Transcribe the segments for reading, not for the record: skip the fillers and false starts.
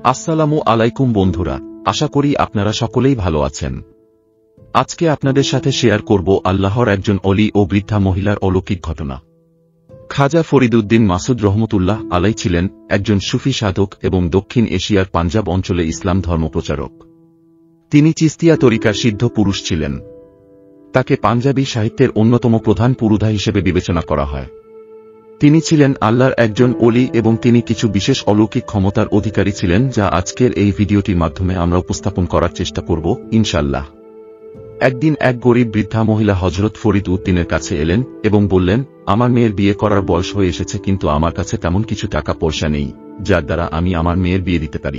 আসসালামু আলাইকুম বন্ধুরা, আশা করি আপনারা সকলেই ভালো আছেন। আজকে আপনাদের সাথে শেয়ার করব আল্লাহর একজন অলি ও বৃদ্ধা মহিলার অলৌকিক ঘটনা। খাজা ফরিদউদ্দিন মাসুদ রহমতুল্লাহ আলাই ছিলেন একজন সুফি সাধক এবং দক্ষিণ এশিয়ার পাঞ্জাব অঞ্চলে ইসলাম ধর্মপ্রচারক। তিনি চিস্তিয়া তরিকার সিদ্ধ পুরুষ ছিলেন। তাকে পাঞ্জাবি সাহিত্যের অন্যতম প্রধান পুরোধা হিসেবে বিবেচনা করা হয়। তিনি ছিলেন আল্লাহর একজন অলি এবং তিনি কিছু বিশেষ অলৌকিক ক্ষমতার অধিকারী ছিলেন, যা আজকের এই ভিডিওটির মাধ্যমে আমরা উপস্থাপন করার চেষ্টা করব ইনশাআল্লাহ। একদিন এক গরিব বৃদ্ধা মহিলা হযরত ফরিদ উদ্দিনের কাছে এলেন এবং বললেন, আমার মেয়ের বিয়ে করার বয়স হয়ে এসেছে, কিন্তু আমার কাছে তেমন কিছু টাকা পয়সা নেই যার দ্বারা আমি আমার মেয়ের বিয়ে দিতে পারি।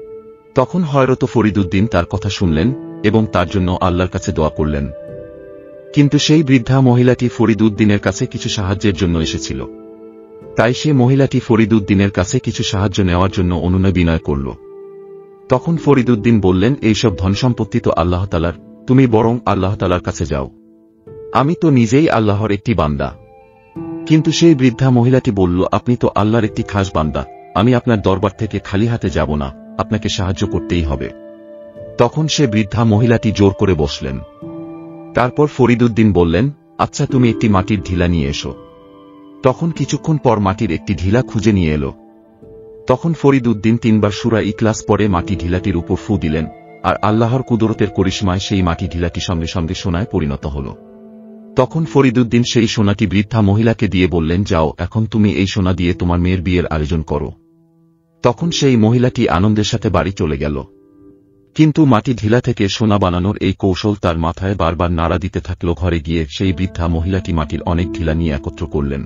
তখন হযরত ফরিদউদ্দিন তার কথা শুনলেন এবং তার জন্য আল্লাহর কাছে দোয়া করলেন। কিন্তু সেই বৃদ্ধা মহিলাটি ফরিদউদ্দিনের কাছে কিছু সাহায্যের জন্য এসেছিল। তাই সে মহিলাটি ফরিদউদ্দিনের কাছে কিছু সাহায্য নেওয়ার জন্য অনুনয় বিনয় করল। তখন ফরিদউদ্দিন বললেন, এইসব ধনসম্পত্তি তো আল্লাহ তাআলার, তুমি বরং আল্লাহ তাআলার কাছে যাও। আমি তো নিজেই আল্লাহর একটি বান্দা। কিন্তু সেই বৃদ্ধা মহিলাটি বলল, আপনি তো আল্লাহর একটি খাস বান্দা, আমি আপনার দরবার থেকে খালি হাতে যাব না, আপনাকে সাহায্য করতেই হবে। তখন সে বৃদ্ধা মহিলাটি জোর করে বসলেন। তারপর ফরিদউদ্দিন বললেন, আচ্ছা, তুমি একটি মাটির ঢিলা নিয়ে এসো। তখন কিছুক্ষণ পর মাটির একটি ঢিলা খুঁজে নিয়ে এলো। তখন ফরিদউদ্দিন 3 বার সূরা ইখলাস পড়ে মাটি ঢিলাটির উপর ফু দিলেন, আর আল্লাহর কুদরতের করিশ্মায় সেই মাটি ঢিলাটি সঙ্গে সঙ্গে সোনায় পরিণত হল। তখন ফরিদউদ্দিন সেই সোনাটি বৃদ্ধা মহিলাকে দিয়ে বললেন, যাও, এখন তুমি এই সোনা দিয়ে তোমার মেয়ের বিয়ের আয়োজন করো। তখন সেই মহিলাটি আনন্দের সাথে বাড়ি চলে গেল। কিন্তু মাটি ঢিলা থেকে সোনা বানানোর এই কৌশল তার মাথায় বারবার নাড়া দিতে থাকল। ঘরে গিয়ে সেই বৃদ্ধা মহিলাটি মাটির অনেক ঢিলা নিয়ে একত্র করলেন।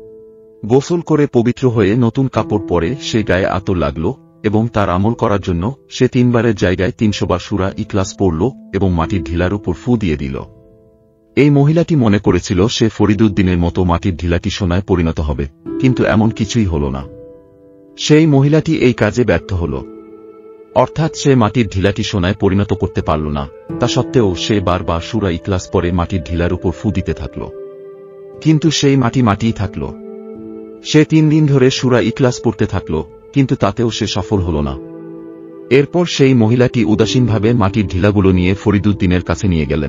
গোসল করে পবিত্র হয়ে নতুন কাপড় পরে সে গায়ে আতর লাগল এবং তার আমল করার জন্য সে 3 বারের জায়গায় 300 বার সূরা ইখলাস পড়ল এবং মাটির ঢিলার উপর ফু দিয়ে দিল। এই মহিলাটি মনে করেছিল সে ফরিদউদ্দিনের মতো মাটির ঢিলাটি সোনায় পরিণত হবে, কিন্তু এমন কিছুই হল না। সেই মহিলাটি এই কাজে ব্যর্থ হল, অর্থাৎ সে মাটির ঢিলাটি সোনায় পরিণত করতে পারল না। তা সত্ত্বেও সে বারবার সূরা ইখলাস পড়ে মাটির ঢিলার উপর ফু দিতে থাকল, কিন্তু সেই মাটি মাটিই থাকল। সে 3 দিন ধরে সূরা ইখলাস পড়তে থাকল, কিন্তু তাতেও সে সফল হল না। এরপর সেই মহিলাটি উদাসীনভাবে মাটির ঢিলাগুলো নিয়ে ফরিদউদ্দিনের কাছে নিয়ে গেলেন।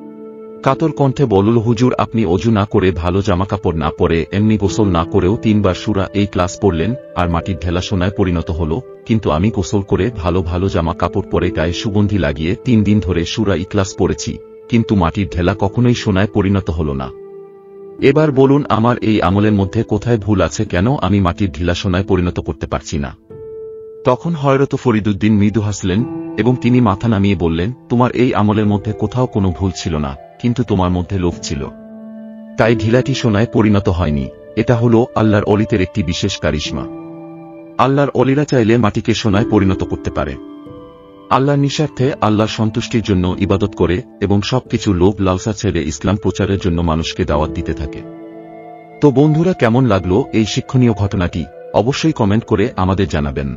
কাতর কণ্ঠে বলল, হুজুর, আপনি অজু না করে, ভালো জামাকাপড় না পরে, এমনি গোসল না করেও 3 বার সূরা ইখলাস পড়লেন আর মাটির ঢেলা সোনায় পরিণত হল, কিন্তু আমি গোসল করে ভালো ভালো জামা কাপড় পরে গায়ে সুগন্ধি লাগিয়ে 3 দিন ধরে সূরা ইখলাস পড়েছি, কিন্তু মাটির ঢেলা কখনোই সোনায় পরিণত হল না। এবার বলুন, আমার এই আমলের মধ্যে কোথায় ভুল আছে, কেন আমি মাটির ঢিলা সোনায় পরিণত করতে পারছি না? তখন হযরত ফরিদউদ্দিন মৃদু হাসলেন এবং তিনি মাথা নামিয়ে বললেন, তোমার এই আমলের মধ্যে কোথাও কোনো ভুল ছিল না, কিন্তু তোমার মধ্যে লোভ ছিল, তাই ঢিলাটি সোনায় পরিণত হয়নি। এটা হলো আল্লাহর অলিদের একটি বিশেষ কারিশমা। আল্লাহর অলিরা চাইলে মাটিকে সোনায় পরিণত করতে পারে। আল্লাহর নিঃস্বার্থে আল্লাহর সন্তুষ্টির জন্য ইবাদত করে এবং সবকিছু লোভ লালসা ছেড়ে ইসলাম প্রচারের জন্য মানুষকে দাওয়াত দিতে থাকে। তো বন্ধুরা, কেমন লাগলো এই শিক্ষণীয় ঘটনাটি? অবশ্যই কমেন্ট করে আমাদের জানাবেন।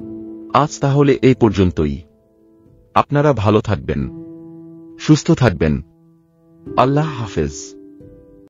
আজ তাহলে এই পর্যন্তই। আপনারা ভালো থাকবেন, সুস্থ থাকবেন। আল্লাহ হাফেজ।